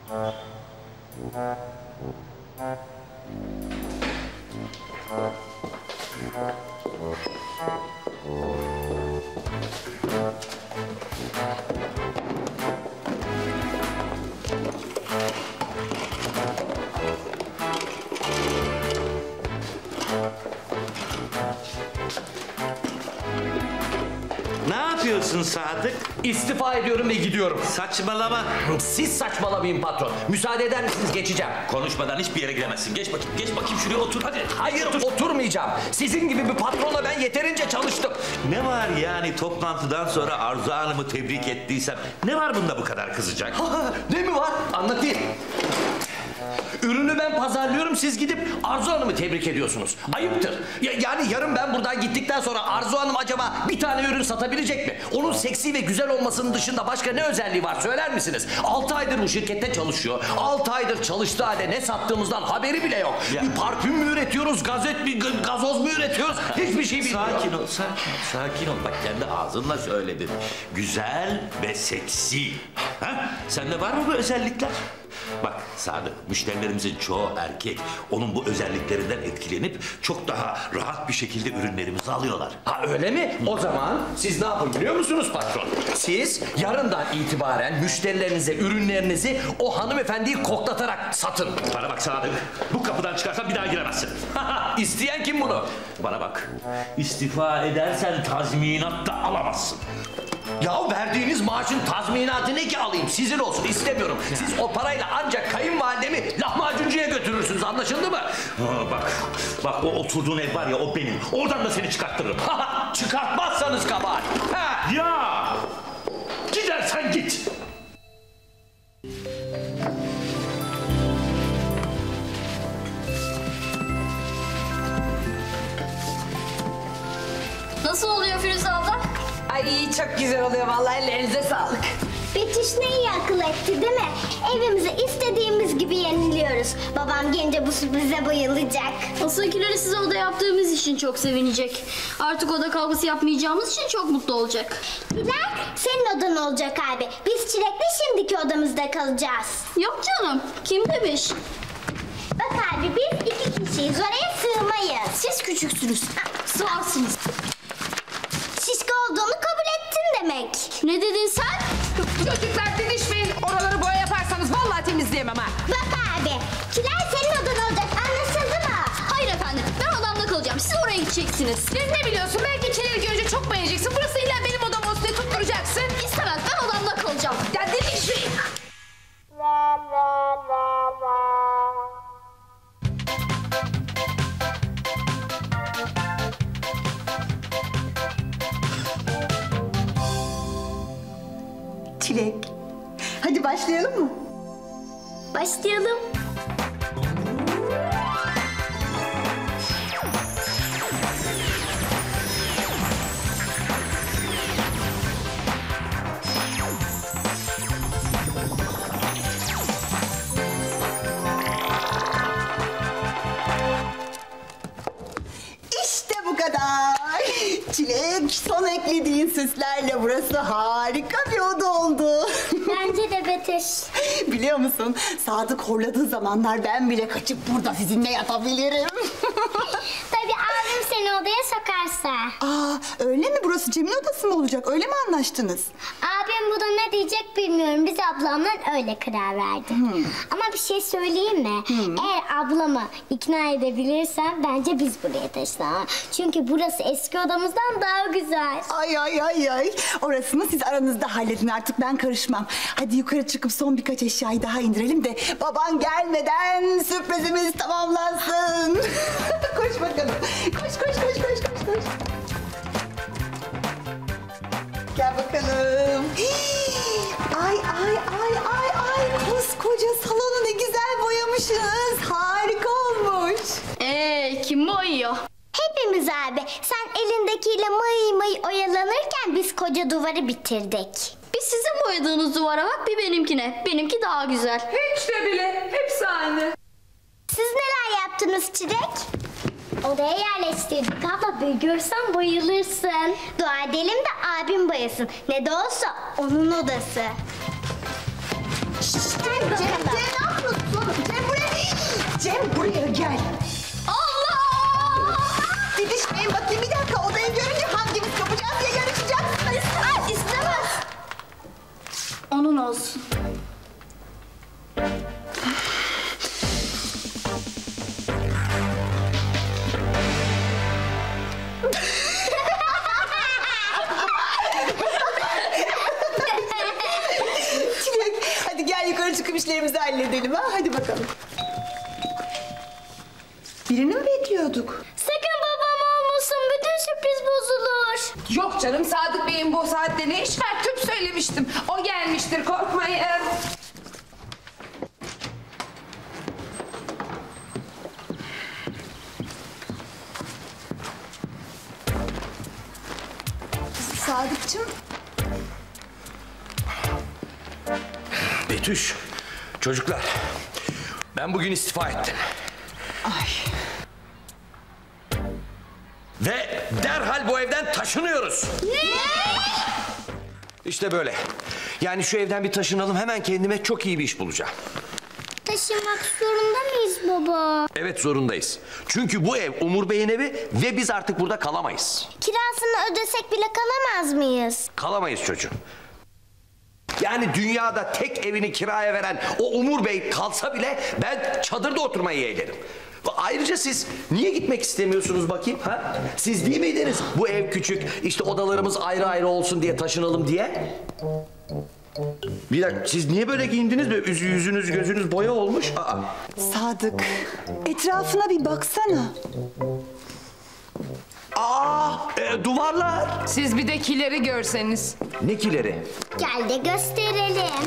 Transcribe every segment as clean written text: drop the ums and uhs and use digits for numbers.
Ne yapıyorsun Sadık? İstifa ediyorum ve gidiyorum. Saçmalama. Siz saçmalamayın patron. Müsaade eder misiniz, geçeceğim. Konuşmadan hiçbir yere gidemezsin. Geç bakayım şuraya otur hadi. Hayır, oturmayacağım. Sizin gibi bir patronla ben yeterince çalıştım. Ne var yani toplantıdan sonra Arzu Hanım'ı tebrik ettiysem? Ne var bunda bu kadar kızacak? Ne mi var? Anlatayım. Ürünü ben pazarlıyorum, siz gidip Arzu Hanım'ı tebrik ediyorsunuz. Ayıptır. Yani yarın ben buradan gittikten sonra Arzu Hanım acaba bir tane ürün satabilecek mi? Onun seksi ve güzel olmasının dışında başka ne özelliği var söyler misiniz? 6 aydır bu şirkette çalışıyor. 6 aydır çalıştığı halde ne sattığımızdan haberi bile yok. Ya. Bir parfüm mü üretiyoruz, gazoz mu üretiyoruz? Hiçbir şey bilmiyor. Sakin ol. Bak kendi ağzınla söyledin. Güzel ve seksi. Ha? Sende var mı bu özellikler? Bak Sadık, müşterilerimizin çoğu erkek. Onun bu özelliklerinden etkilenip çok daha rahat bir şekilde ürünlerimizi alıyorlar. Ha öyle mi? O zaman siz ne yapın biliyor musunuz patron? Siz yarından itibaren müşterilerinize ürünlerinizi o hanımefendiyi koklatarak satın. Bana bak Sadık, bu kapıdan çıkarsan bir daha giremezsin. İsteyen kim bunu? Bana bak, istifa edersen tazminat da alamazsın. Ya verdiğiniz maaşın tazminatı ne ki alayım? Sizin olsun istemiyorum. Siz o parayla ancak kayınvalidemi lahmacuncuya götürürsünüz, anlaşıldı mı? Bak o oturduğun ev var ya, o benim. Oradan da seni çıkarttırırım. Çıkartmazsanız kabahat. Ya! Gidersen git. Nasıl oluyor Firuze abla? Ay çok güzel oluyor vallahi, ellerinize sağlık. Betüş ne iyi akıl etti değil mi? Evimizi istediğimiz gibi yeniliyoruz. Babam gelince bu sürprize bayılacak. Asılkileri size oda yaptığımız için çok sevinecek. Artık oda kavgası yapmayacağımız için çok mutlu olacak. Bilal, senin odan olacak abi. Biz Çilek'le şimdiki odamızda kalacağız. Yok canım, kim demiş? Bak abi, biz 2 kişiyiz, oraya sığmayız. Siz küçüksünüz, sığarsınız. Şişko olduğunu kabul ettin demek. Ne dedin sen? Çocuklar didişmeyin. Oraları boya yaparsanız vallahi temizleyemem ha. Bak abi, Çilek senin odan olacak, anlaşıldı mı? Hayır efendim, ben odamda kalacağım. Siz oraya gideceksiniz. Siz ne biliyorsun? Belki Çilek'i görünce çok beğeneceksin. Burası illa benim odam olsun diye tutturacaksın. İstemez, ben odamda kalacağım. Ya didişmeyin. Çilek, hadi başlayalım mı? Başlayalım. İşte bu kadar. Çilek, son eklediğin süslerle burası harika bir oda oldu. Bence de Betüş. Biliyor musun, Sadık horladığı zamanlar ben bile kaçıp burada sizinle yatabilirim. Tabii abim seni odaya sokarsa. Aa, öyle mi? Burası Cem'in odası mı olacak? Öyle mi anlaştınız? Abim buna ne diyecek bilmiyorum. Biz ablamla öyle karar verdik. Ama bir şey söyleyeyim mi? Eğer ablamı ikna edebilirsem bence biz buraya taşınalım. Çünkü burası eski odamızdan daha güzel. Ay ay ay ay. Orasını siz aranızda halledin, artık ben karışmam. Hadi yukarı çıkıp son birkaç eşyayı daha indirelim de baban gelmeden sürprizimiz tamamlansın. Koş bakalım. Koş koş koş koş koş koş. Gel bakalım. Ay ay ay ay ay. Koskoca salonu ne güzel boyamışsınız. Harika olmuş. Kim boyuyor? Hepimiz abi. Sen elindekiyle mıy mıy oyalanırken biz koca duvarı bitirdik. Bir sizin boyadığınız duvara bak, bir benimkine. Benimki daha güzel. Hiç de bile. Hepsi aynı. Siz neler yaptınız Çilek? Odaya yerleştirdik abla. Bir görsen bayılırsın. Dua edelim de abim bayasın. Ne de olsa onun odası. Şşş, gel bakalım. çıkıp işlerimizi halledelim ha. Hadi bakalım. Birini mi bekliyorduk? Sakın babam olmasın, bütün sürpriz bozulur. Yok canım, Sadık Bey'in bu saatte ne iş var? Tüp söylemiştim. O gelmiştir, korkmayın. Sadıkçım. Betüş, çocuklar, ben bugün istifa ettim. Ay. Ve derhal bu evden taşınıyoruz. Ne? İşte böyle. Yani şu evden bir taşınalım, hemen kendime çok iyi bir iş bulacağım. Taşınmak zorunda mıyız baba? Evet, zorundayız. Çünkü bu ev Umur Bey'in evi ve biz artık burada kalamayız. Kirasını ödesek bile kalamaz mıyız? Kalamayız çocuğum. Yani dünyada tek evini kiraya veren o Umur Bey kalsa bile ben çadırda oturmayı yeğlerim. Ayrıca siz niye gitmek istemiyorsunuz bakayım? Ha? Siz değil miydiniz bu ev küçük, işte odalarımız ayrı ayrı olsun diye taşınalım diye? Bir dakika, siz niye böyle giyindiniz? Böyle yüzünüz gözünüz boya olmuş. Aa. Sadık, etrafına bir baksana. Duvarlar. Siz bir de kileri görseniz. Ne kileri? Gel de gösterelim.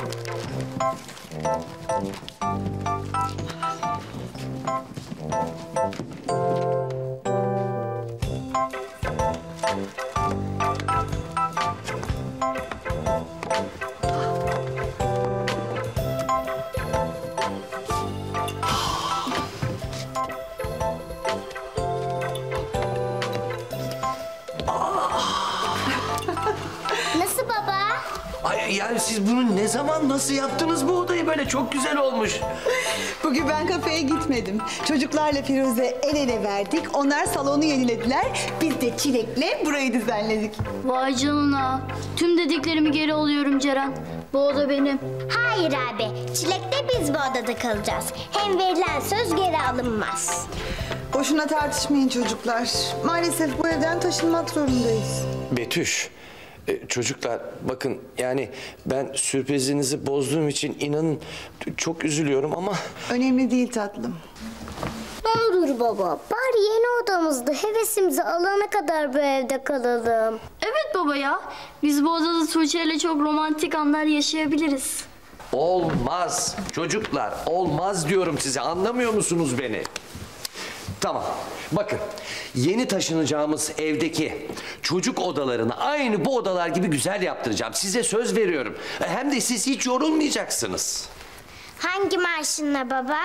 Nasıl baba? Ay, yani siz bunu ne zaman nasıl yaptınız bu odayı böyle? Çok güzel olmuş. Bugün ben kafeye gitmedim. Çocuklarla Firuze el ele verdik. Onlar salonu yenilediler. Biz de Çilek'le burayı düzenledik. Vay canına. Tüm dediklerimi geri alıyorum Ceren. Bu oda benim. Hayır abi, Çilek'le biz bu odada kalacağız. Hem verilen söz geri alınmaz. Boşuna tartışmayın çocuklar. Maalesef bu evden taşınmak zorundayız. Betüş, çocuklar bakın, yani ben sürprizinizi bozduğum için inanın çok üzülüyorum ama... Önemli değil tatlım. Ne olur baba, bari yeni odamızda hevesimizi alana kadar bu evde kalalım. Evet baba ya. Biz bu odada Tuğçe ile çok romantik anlar yaşayabiliriz. Olmaz çocuklar, olmaz diyorum size, anlamıyor musunuz beni? Tamam, bakın yeni taşınacağımız evdeki çocuk odalarını aynı bu odalar gibi güzel yaptıracağım. Size söz veriyorum. Hem de siz hiç yorulmayacaksınız. Hangi maaşınla baba?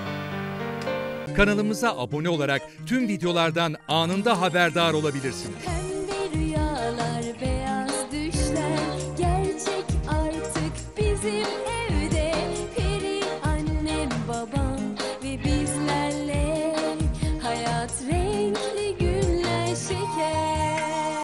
Kanalımıza abone olarak tüm videolardan anında haberdar olabilirsiniz.